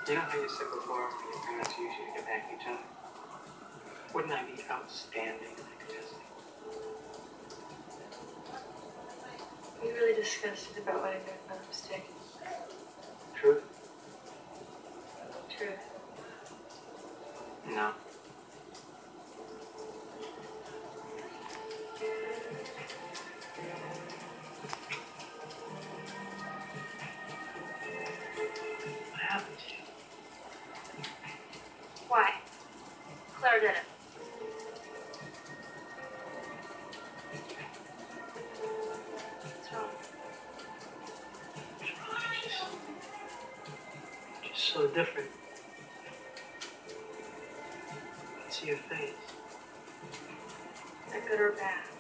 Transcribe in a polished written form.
You know how you said before when your parents usually get back at each other? Wouldn't I be outstanding in that capacity? Are you really disgusted about what I did with my lipstick? Truth? Truth. No. What happened to you? Why? Claire did it. What's wrong? Just so different. I can see your face. Is that good or bad?